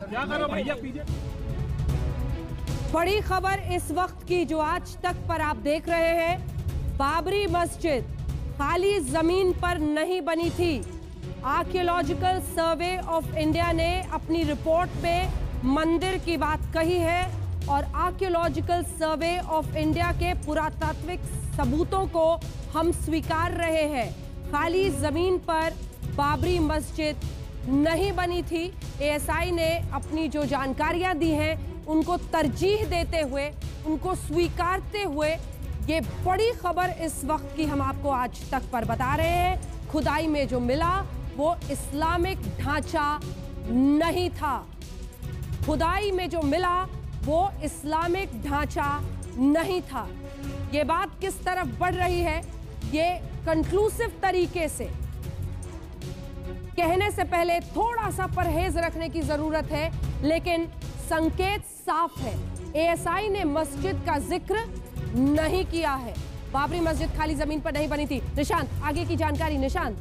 क्या करो भैया पीछे। बड़ी खबर इस वक्त की जो आज तक पर आप देख रहे हैं, बाबरी मस्जिद खाली जमीन पर नहीं बनी थी। आर्कियोलॉजिकल सर्वे ऑफ इंडिया ने अपनी रिपोर्ट में मंदिर की बात कही है और आर्कियोलॉजिकल सर्वे ऑफ इंडिया के पुरातात्विक सबूतों को हम स्वीकार रहे हैं। खाली जमीन पर बाबरी मस्जिद नहीं बनी थी। एएसआई ने अपनी जो जानकारियां दी हैं उनको तरजीह देते हुए, उनको स्वीकारते हुए ये बड़ी खबर इस वक्त की हम आपको आज तक पर बता रहे हैं। खुदाई में जो मिला वो इस्लामिक ढांचा नहीं था। खुदाई में जो मिला वो इस्लामिक ढांचा नहीं था। ये बात किस तरफ बढ़ रही है, ये कंक्लूसिव तरीके से कहने से पहले थोड़ा सा परहेज रखने की जरूरत है, लेकिन संकेत साफ है। एएसआई ने मस्जिद का जिक्र नहीं किया है। बाबरी मस्जिद खाली जमीन पर नहीं बनी थी। निशांत, आगे की जानकारी। निशांत,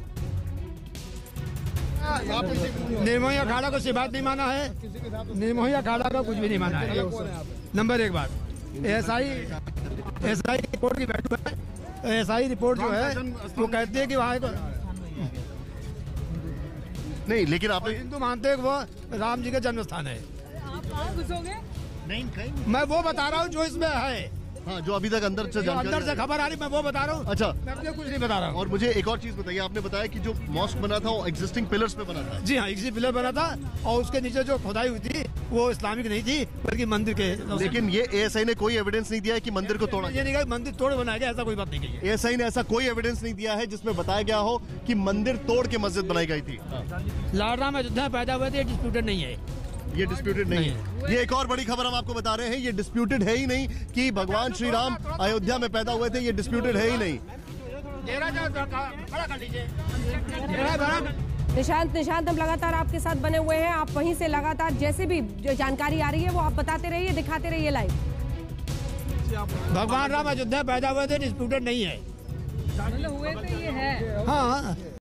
निर्मोही अखाड़ा को सिफात नहीं माना है, निर्मोही अखाड़ा का कुछ भी नहीं माना है। नंबर एक बात, एएसआई रिपोर्ट की बैठक है। एएसआई रिपोर्ट जो है वो कहती है कि वहाँ नहीं, लेकिन आप हिंदू मानते हैं कि वो राम जी का जन्म स्थान है। आप घुसोगे? नहीं, मैं वो बता रहा हूँ जो इसमें है। हाँ, जो अभी तक अंदर से खबर आ रही, मैं वो बता रहा हूँ। अच्छा, मैं मुझे कुछ नहीं बता रहा हूँ। और मुझे एक और चीज बताइए, आपने बताया कि जो मॉस्क बना था वो एग्जिस्टिंग पिलर्स पे बना था। जी हाँ, इसी पिलर बना था और उसके नीचे जो खुदाई हुई थी वो इस्लामिक नहीं थी बल्कि मंदिर के। लेकिन ये एएसआई ने कोई एविडेंस नहीं दिया है कि मंदिर को तोड़ा। ये नहीं कहा मंदिर तोड़ बनाया गया, ऐसा कोई बात नहीं कही है। एएसआई ने ऐसा कोई एविडेंस नहीं दिया है जिसमें बताया गया हो कि मंदिर तोड़ के मस्जिद बनाई गई थी। लाडरा में अयोध्या पैदा हुए थे, डिस्प्यूटेड नहीं है। ये डिस्प्यूटेड नहीं है। ये एक और बड़ी खबर हम आपको बता रहे हैं, ये डिस्प्यूटेड है ही नहीं कि भगवान श्री राम अयोध्या में पैदा हुए थे। ये डिस्प्यूटेड है ही नहीं। निशांत, हम लगातार आपके साथ बने हुए हैं। आप वहीं से लगातार जैसे भी जो जानकारी आ रही है वो आप बताते रहिए, दिखाते रहिए लाइव। भगवान राम अयोध्या पैदा हुए थे, डिस्प्यूटेड नहीं है। हुए थे, ये है। हाँ।